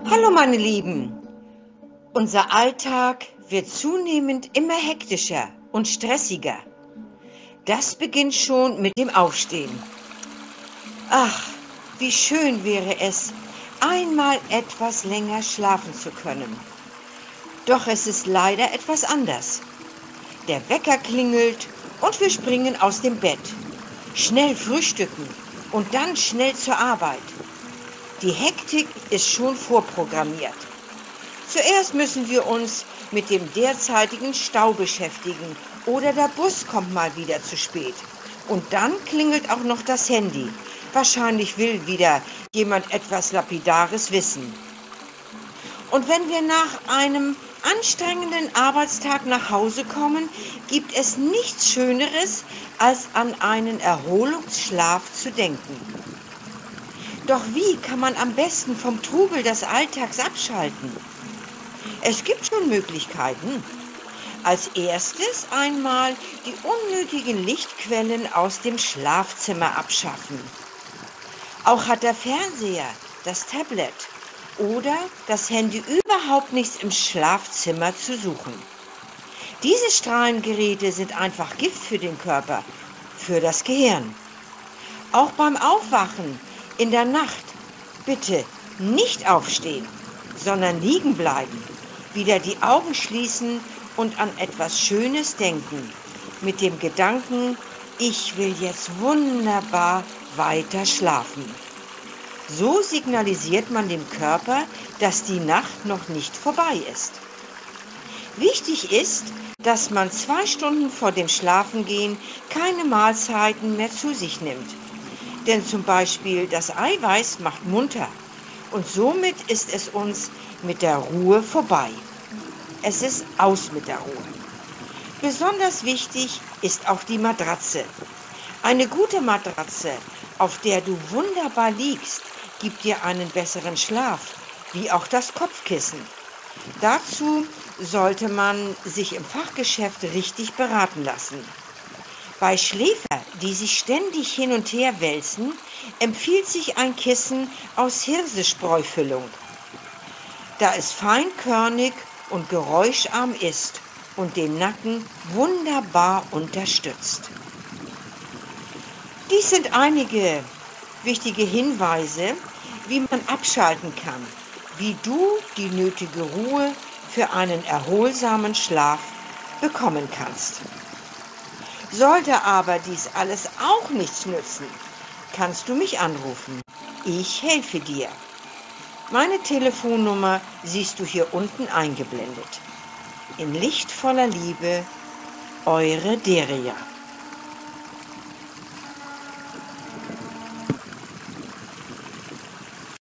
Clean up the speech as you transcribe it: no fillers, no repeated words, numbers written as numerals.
Hallo meine Lieben, unser Alltag wird zunehmend immer hektischer und stressiger. Das beginnt schon mit dem Aufstehen. Ach, wie schön wäre es, einmal etwas länger schlafen zu können. Doch es ist leider etwas anders. Der Wecker klingelt und wir springen aus dem Bett. Schnell frühstücken und dann schnell zur Arbeit. Die Hektik ist schon vorprogrammiert. Zuerst müssen wir uns mit dem derzeitigen Stau beschäftigen oder der Bus kommt mal wieder zu spät. Und dann klingelt auch noch das Handy. Wahrscheinlich will wieder jemand etwas Lapidares wissen. Und wenn wir nach einem anstrengenden Arbeitstag nach Hause kommen, gibt es nichts Schöneres, als an einen Erholungsschlaf zu denken. Doch wie kann man am besten vom Trubel des Alltags abschalten? Es gibt schon Möglichkeiten. Als erstes einmal die unnötigen Lichtquellen aus dem Schlafzimmer abschaffen. Auch hat der Fernseher, das Tablet oder das Handy überhaupt nichts im Schlafzimmer zu suchen. Diese Strahlengeräte sind einfach Gift für den Körper, für das Gehirn. Auch beim Aufwachen in der Nacht bitte nicht aufstehen, sondern liegen bleiben. Wieder die Augen schließen und an etwas Schönes denken. Mit dem Gedanken, ich will jetzt wunderbar weiter schlafen. So signalisiert man dem Körper, dass die Nacht noch nicht vorbei ist. Wichtig ist, dass man 2 Stunden vor dem Schlafengehen keine Mahlzeiten mehr zu sich nimmt. Denn zum Beispiel das Eiweiß macht munter und somit ist es uns mit der Ruhe vorbei. Es ist aus mit der Ruhe. Besonders wichtig ist auch die Matratze. Eine gute Matratze, auf der du wunderbar liegst, gibt dir einen besseren Schlaf, wie auch das Kopfkissen. Dazu sollte man sich im Fachgeschäft richtig beraten lassen. Bei Schläfern, die sich ständig hin und her wälzen, empfiehlt sich ein Kissen aus Hirse-Spreufüllung, da es feinkörnig und geräuscharm ist und den Nacken wunderbar unterstützt. Dies sind einige wichtige Hinweise, wie man abschalten kann, wie du die nötige Ruhe für einen erholsamen Schlaf bekommen kannst. Sollte aber dies alles auch nichts nützen, kannst du mich anrufen. Ich helfe dir. Meine Telefonnummer siehst du hier unten eingeblendet. In lichtvoller Liebe, eure Deria.